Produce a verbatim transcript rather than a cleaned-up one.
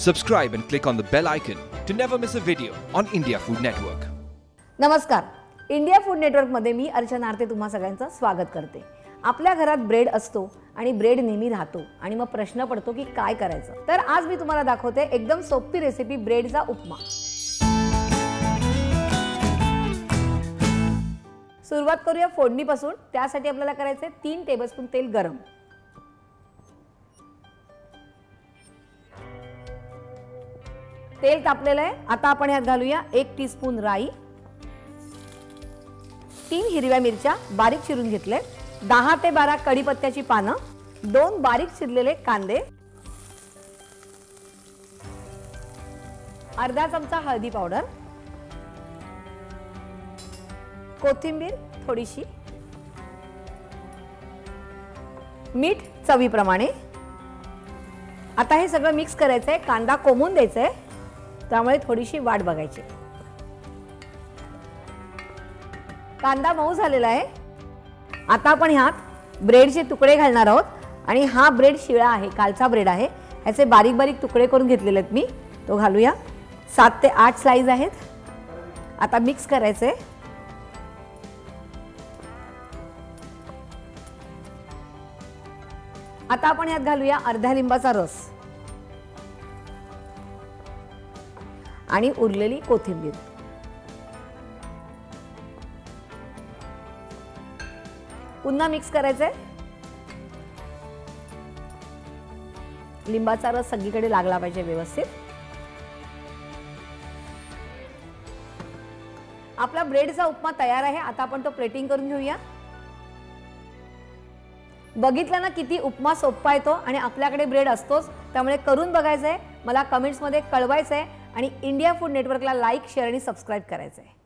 Subscribe and click on the bell icon to never miss a video on India Food Network. नमस्कार, India Food Network मध्ये मी अर्चना तुम्हा सगळ्यांचं स्वागत करते. आपल्या घरात ब्रेड असतो आणि ब्रेड नेहमी राहतो आणि मग प्रश्न पडतो की काय करायचं. तर आज मी तुम्हाला दाखवते एकदम सोपी रेसिपी ब्रेडचा उपमा. सुरुवात करूया फोडणीपासून. त्यासाठी आपल्याला करायचे तीन टेबलस्पून तेल गरम. तेल तापलेलं आहे. आता आपण यात घालूया एक टीस्पून राई, तीन हिरव्या मिरच्या बारीक चिरून घेतले, दहा ते बारा कढीपत्त्याची पानं, दोन बारीक चिरलेले कांदे, अर्धा चमचा हळदी पावडर, कोथिंबीर थोडीशी, मीठ चवीप्रमाणे. आता हे सगळं मिक्स करायचंय. कांदा कोमून द्यायचा आहे, त्यामुळे थोडीशी वाट बघायची. कांदा मऊ झालेला आहे. आता आपण ह्यात ब्रेडचे तुकडे घालणार आहोत आणि हा ब्रेड शिळा आहे, कालचा ब्रेड आहे. ह्याचे बारीक बारीक तुकडे करून घेतलेले आहेत मी. तो घालूया. सात ते आठ स्लाइस आहेत. आता मिक्स करायचे. आता आपण यात घालूया अर्ध्या लिंबाचा रस आणि उरलेली कोथिंबीर. पुन्हा मिक्स करायचंय. लिंबाचा रस सगळीकडे लागला पाहिजे व्यवस्थित. आपला ब्रेडचा उपमा तयार आहे. आता आपण तो प्लेटिंग करून घेऊया. बघितलं ना किती उपमा सोपा येतो आणि आपल्याकडे ब्रेड असतोच, त्यामुळे करून बघायचंय. मला कमेंट्स मध्ये कळवायचंय आणि इंडिया फूड नेटवर्कला लाईक, शेअर आणि सबस्क्राइब करायचंय.